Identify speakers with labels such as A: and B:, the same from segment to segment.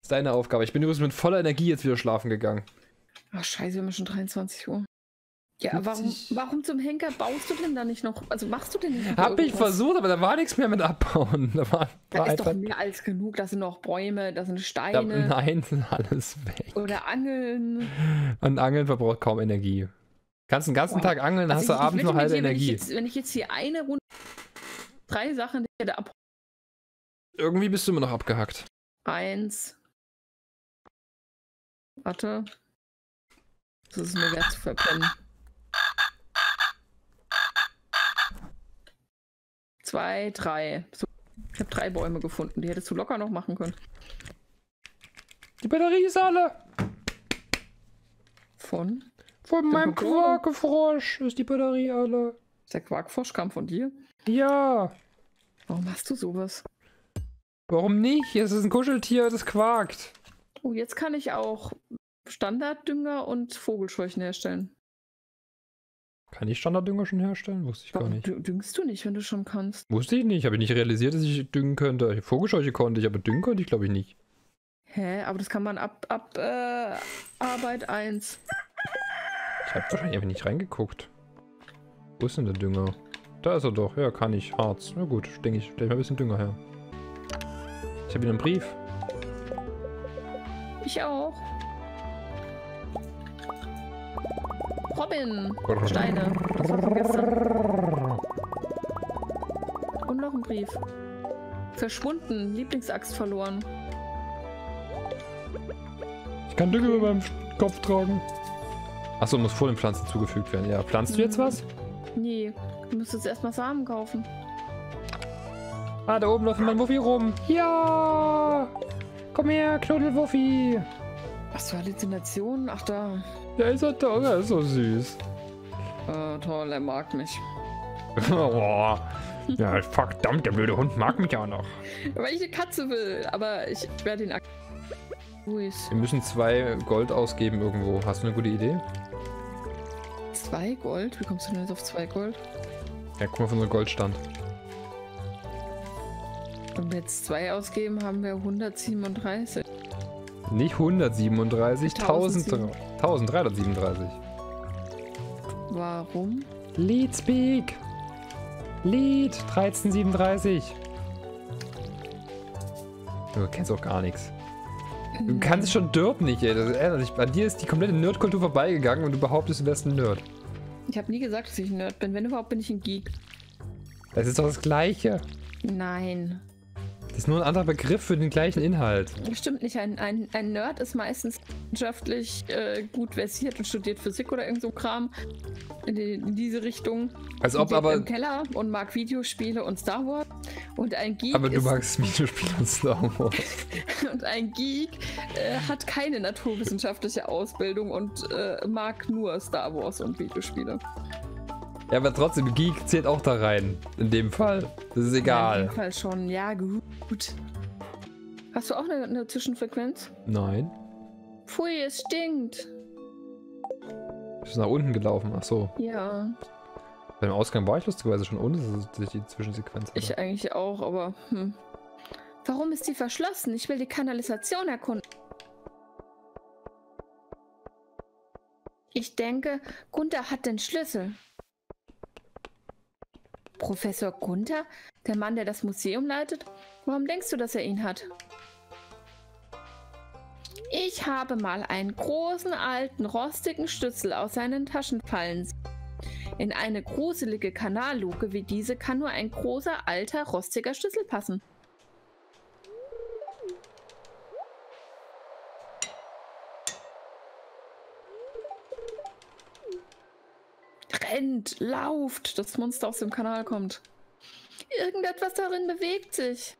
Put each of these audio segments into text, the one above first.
A: ist deine Aufgabe. Ich bin übrigens mit voller Energie jetzt wieder schlafen gegangen.
B: Ach scheiße, wir haben schon 23 Uhr. Ja, warum zum Henker baust du denn da nicht noch? Also machst du denn nicht noch
A: Hab ich versucht, aber da war nichts mehr mit Abbauen.
B: Da ist doch mehr als genug. Da sind noch Bäume, da sind Steine.
A: Nein, sind alles weg.
B: Oder Angeln.
A: Und Angeln verbraucht kaum Energie. Kannst den ganzen Tag angeln, dann hast du abends noch halbe Energie.
B: Wenn ich jetzt hier eine Runde 3 Sachen hätte ab.
A: Irgendwie bist du immer noch abgehackt.
B: 1. Warte. Das ist mir wert zu verpennen. 2, 3. So, ich habe 3 Bäume gefunden. Die hättest du locker noch machen können.
A: Die Batterie ist alle.
B: Von
A: meinem Quakefrosch ist die Batterie alle.
B: Der Quarkfrosch kam von dir?
A: Ja.
B: Warum hast du sowas?
A: Warum nicht? Es ist ein Kuscheltier, das quakt.
B: Oh, jetzt kann ich auch Standarddünger und Vogelscheuchen herstellen.
A: Kann ich Standarddünger schon herstellen? Wusste ich gar nicht.
B: Düngst du nicht, wenn du schon kannst?
A: Wusste ich nicht. Habe ich nicht realisiert, dass ich düngen könnte. Vogelscheuche konnte ich, aber düngen konnte ich glaube ich nicht.
B: Hä? Aber das kann man ab Arbeit 1.
A: Ich habe wahrscheinlich einfach nicht reingeguckt. Wo ist denn der Dünger? Da ist er doch. Ja, kann ich. Harz. Na gut, denke ich. Stell mal ein bisschen Dünger her. Ich habe hier einen Brief.
B: Ich auch. Robin. Steine. Das war von gestern. Und noch ein Brief. Verschwunden. Lieblingsaxt verloren.
A: Ich kann Dünger über meinem Kopf tragen. Achso, muss vor den Pflanzen zugefügt werden. Ja, pflanzt du jetzt was?
B: Nee, du müsstest erstmal Samen kaufen.
A: Ah, da oben läuft mein Wuffi rum. Ja! Komm her, Knuddelwuffi.
B: Was für Halluzinationen? Ach da.
A: Ja, ist er da. Er ist so süß.
B: Toll, er mag mich.
A: Oh. Ja, verdammt, der blöde Hund mag mich auch noch.
B: Weil ich eine Katze will, aber ich werde ihn
A: Wir müssen 2 Gold ausgeben irgendwo. Hast du eine gute Idee?
B: 2 Gold? Wie kommst du denn jetzt auf 2 Gold?
A: Ja, guck mal auf unseren Goldstand.
B: Wenn wir jetzt 2 ausgeben, haben wir 137.
A: Nicht 137, 1337.
B: Warum?
A: Lead Speak! Lead 1337. Du kennst auch gar nichts. Du kannst schon Dirt nicht, ey. Das ist ehrlich. Bei dir ist die komplette Nerdkultur vorbeigegangen und du behauptest, du wärst ein Nerd.
B: Ich habe nie gesagt, dass ich ein Nerd bin. Wenn überhaupt, bin ich ein Geek.
A: Das ist doch das Gleiche.
B: Nein.
A: Das ist nur ein anderer Begriff für den gleichen Inhalt.
B: Stimmt nicht. Ein Nerd ist meistens wissenschaftlich gut versiert und studiert Physik oder irgend so Kram in diese Richtung.
A: Als ob aber...
B: im Keller und mag Videospiele und Star Wars. Und ein Geek
A: aber du magst Videospiele und Star Wars.
B: Und ein Geek hat keine naturwissenschaftliche Ausbildung und mag nur Star Wars und Videospiele.
A: Ja, aber trotzdem, Geek zählt auch da rein. In dem Fall. Das ist egal.
B: Ja, in dem Fall schon. Ja, gut. Hast du auch eine Zwischenfrequenz?
A: Nein.
B: Pfui, es stinkt.
A: Bist du nach unten gelaufen? Ach so.
B: Ja.
A: Beim Ausgang war ich lustigerweise schon ohne, dass ich die Zwischensequenz hatte.
B: Ich eigentlich auch, aber... Warum ist die verschlossen? Ich will die Kanalisation erkunden. Ich denke, Gunther hat den Schlüssel. Professor Gunther? Der Mann, der das Museum leitet? Warum denkst du, dass er ihn hat? Ich habe mal einen großen, alten, rostigen Schlüssel aus seinen Taschen fallen sehen. In eine gruselige Kanalluke wie diese kann nur ein großer, alter, rostiger Schlüssel passen. Rennt, lauft, das Monster aus dem Kanal kommt. Irgendetwas darin bewegt sich.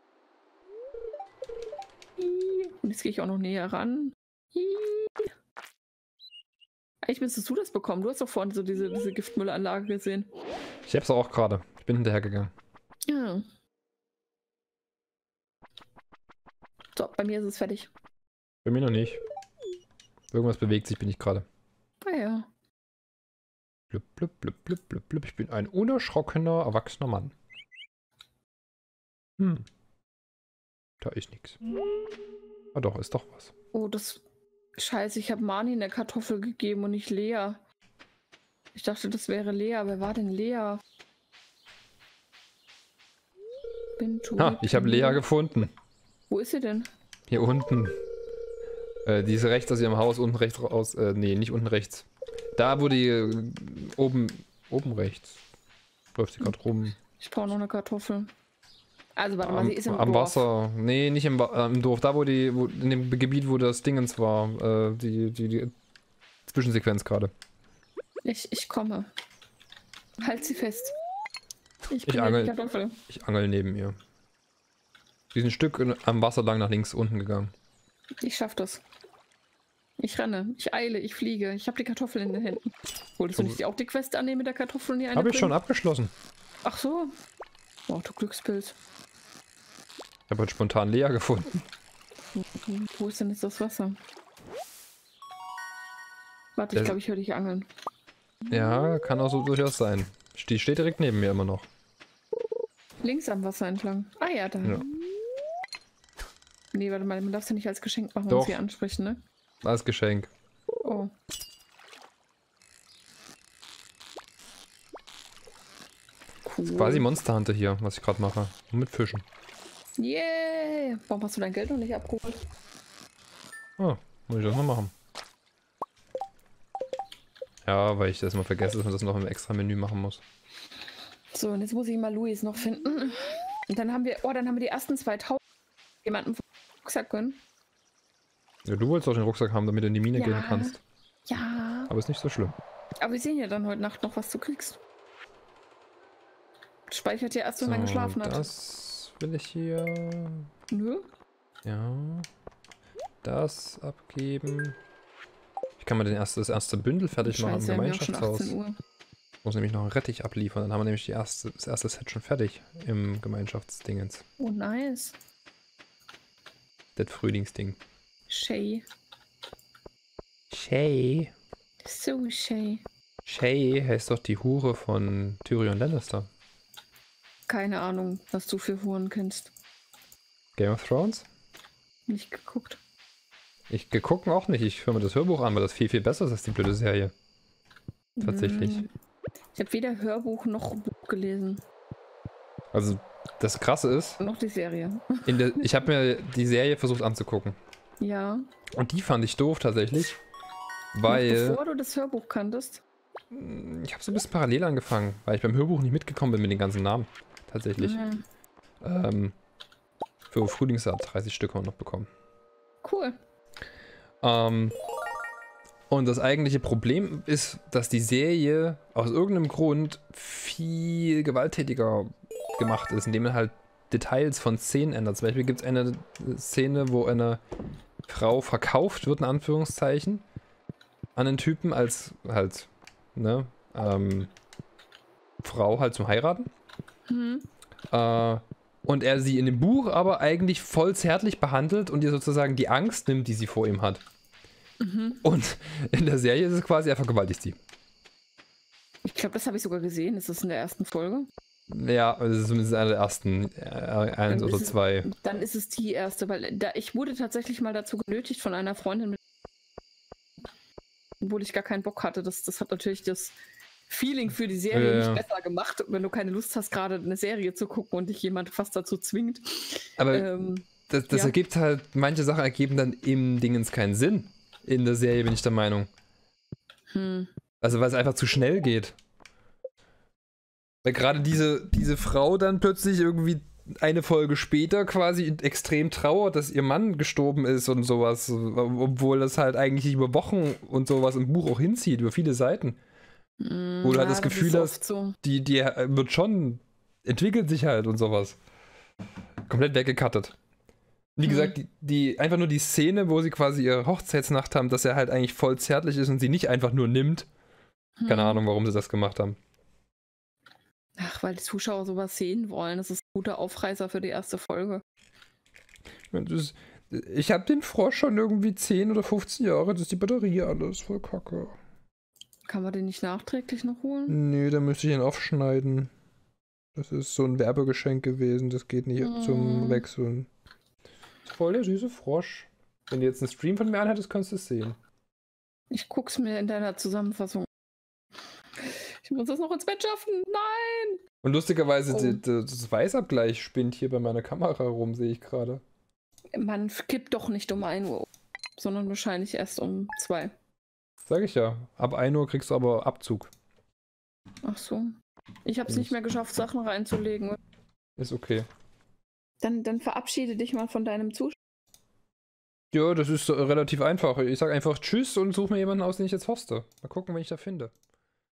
B: Und jetzt gehe ich auch noch näher ran. Eigentlich müsstest du das bekommen. Du hast doch vorhin so diese Giftmüllanlage gesehen.
A: Ich hab's auch gerade. Ich bin hinterhergegangen.
B: Ja. So, bei mir ist es fertig.
A: Bei mir noch nicht. Irgendwas bewegt sich, bin ich gerade.
B: Ah ja.
A: Blub, blub, blub, blub, blub, blub. Ich bin ein unerschrockener, erwachsener Mann. Da ist nichts. Ah doch, ist doch was.
B: Oh, Scheiße, ich habe Mani eine Kartoffel gegeben und nicht Lea. Ich dachte, das wäre Lea. Wer war denn Lea?
A: Ha, ich habe Lea gefunden.
B: Wo ist sie denn?
A: Hier unten. Die ist rechts aus ihrem Haus, unten rechts raus. Nee, nicht unten rechts. Da, wo die oben rechts. Läuft sie gerade rum.
B: Ich brauche noch eine Kartoffel. Also warte mal, sie ist im
A: am
B: Dorf.
A: Wasser. Nee, nicht im Dorf. Da, wo in dem Gebiet, wo das Dingens war. Die Zwischensequenz gerade.
B: Ich komme. Halt sie fest.
A: Ich angel neben ihr. Sie ist ein Stück am Wasser lang nach links unten gegangen.
B: Ich schaff das. Ich renne, ich eile, ich fliege. Ich habe die Kartoffel in den Händen. Wolltest du nicht auch die Quest annehmen mit der Kartoffel und die eine
A: Habe ich schon abgeschlossen.
B: Ach so. Oh, du Glückspilz.
A: Ich habe heute spontan Lea gefunden.
B: Wo ist denn jetzt das Wasser? Warte, ich glaube, ich höre dich angeln.
A: Ja, kann auch so durchaus sein. Die steht direkt neben mir immer noch.
B: Links am Wasser entlang. Ah ja, da.
A: Ja.
B: Nee, warte mal, man darf es ja nicht als Geschenk machen,
A: Doch.
B: und sie ansprechen, ne?
A: Als Geschenk.
B: Oh. Cool.
A: Das ist quasi Monster Hunter hier, was ich gerade mache. Nur mit Fischen.
B: Yeah! Warum hast du dein Geld noch nicht abgeholt?
A: Oh, muss ich das mal machen. Ja, weil ich das mal vergesse, dass man das noch im extra Menü machen muss.
B: So, und jetzt muss ich mal Luis noch finden. Und dann haben wir, die ersten 2000 jemanden vom Rucksack gönnen.
A: Ja, du wolltest doch den Rucksack haben, damit du in die Mine
B: Ja.
A: gehen kannst.
B: Ja.
A: Aber ist nicht so schlimm.
B: Aber wir sehen ja dann heute Nacht noch, was du kriegst. Speichert ja erst, wenn man geschlafen hat.
A: Das will ich hier.
B: Nö.
A: Ja. Das abgeben. Ich kann mal das erste Bündel fertig machen im
B: Scheiße, wir haben ja auch schon
A: Gemeinschaftshaus.
B: 18 Uhr.
A: Muss nämlich noch einen Rettich abliefern. Dann haben wir nämlich das erste Set schon fertig im Gemeinschaftsdingens.
B: Oh, nice.
A: Das Frühlingsding.
B: Shay.
A: Shay.
B: So Shay.
A: Shay heißt doch die Hure von Tyrion Lannister.
B: Keine Ahnung, was du für Huren kennst.
A: Game of Thrones?
B: Nicht geguckt.
A: Ich geguckt auch nicht. Ich höre mir das Hörbuch an, weil das viel, viel besser ist als die blöde Serie. Tatsächlich.
B: Ich habe weder Hörbuch noch Buch gelesen.
A: Also, das Krasse ist,
B: Noch die Serie.
A: ich habe mir die Serie versucht anzugucken.
B: Ja.
A: Und die fand ich doof tatsächlich.
B: Noch
A: Weil
B: bevor du das Hörbuch kanntest.
A: ich habe so ein bisschen parallel angefangen, weil ich beim Hörbuch nicht mitgekommen bin mit den ganzen Namen. Tatsächlich.
B: Mhm.
A: Für Frühlingssaat 30 Stück haben wir noch bekommen.
B: Cool.
A: Und das eigentliche Problem ist, dass die Serie aus irgendeinem Grund viel gewalttätiger gemacht ist, indem man halt Details von Szenen ändert. Zum Beispiel gibt es eine Szene, wo eine Frau verkauft wird, in Anführungszeichen, an einen Typen als halt, ne, Frau halt zum Heiraten.
B: Mhm.
A: Und er sie in dem Buch aber eigentlich voll zärtlich behandelt und ihr sozusagen die Angst nimmt, die sie vor ihm hat.
B: Mhm.
A: Und in der Serie ist es quasi, er vergewaltigt sie.
B: Ich glaube, das habe ich sogar gesehen. Ist das in der ersten Folge?
A: Ja, das ist zumindest eine der ersten, eins oder zwei.
B: Dann ist es die erste, weil ich wurde tatsächlich mal dazu genötigt von einer Freundin, obwohl ich gar keinen Bock hatte. Das hat natürlich das Feeling für die Serie nicht besser gemacht, wenn du keine Lust hast, gerade eine Serie zu gucken und dich jemand fast dazu zwingt.
A: Aber das ergibt halt, manche Sachen ergeben dann im Dingens keinen Sinn. In der Serie bin ich der Meinung. Also weil es einfach zu schnell geht. Weil gerade diese Frau dann plötzlich irgendwie eine Folge später quasi extrem trauert, dass ihr Mann gestorben ist und sowas. Obwohl das halt eigentlich über Wochen und sowas im Buch auch hinzieht, über viele Seiten. Wo du halt das Gefühl hast, so. die wird schon, entwickelt sich halt und sowas. Komplett weggekattet. Wie gesagt, einfach nur die Szene, wo sie quasi ihre Hochzeitsnacht haben, dass er halt eigentlich voll zärtlich ist und sie nicht einfach nur nimmt. Keine Ahnung, warum sie das gemacht haben.
B: Ach, weil die Zuschauer sowas sehen wollen. Das ist ein guter Aufreißer für die erste Folge.
A: Ich habe den Frosch schon irgendwie 10 oder 15 Jahre, das ist die Batterie alles, voll kacke. Kann
B: man den nicht nachträglich noch holen?
A: Nee, da müsste ich ihn aufschneiden. Das ist so ein Werbegeschenk gewesen, das geht nicht zum Wechseln. Voll der süße Frosch. Wenn du jetzt einen Stream von mir anhättest, könntest du es sehen.
B: Ich guck's mir in deiner Zusammenfassung. Ich muss das noch ins Bett schaffen. Nein!
A: Und lustigerweise, das Weißabgleich spinnt hier bei meiner Kamera rum, sehe ich gerade.
B: Man kippt doch nicht um 1 Uhr, sondern wahrscheinlich erst um 2.
A: Sag ich ja. Ab 1 Uhr kriegst du aber Abzug.
B: Ach so. Ich hab's nicht mehr geschafft, Sachen reinzulegen.
A: Ist okay.
B: Dann verabschiede dich mal von deinem Zuschauer.
A: Ja, das ist relativ einfach. Ich sag einfach Tschüss und suche mir jemanden aus, den ich jetzt hoste. Mal gucken, wen ich da finde.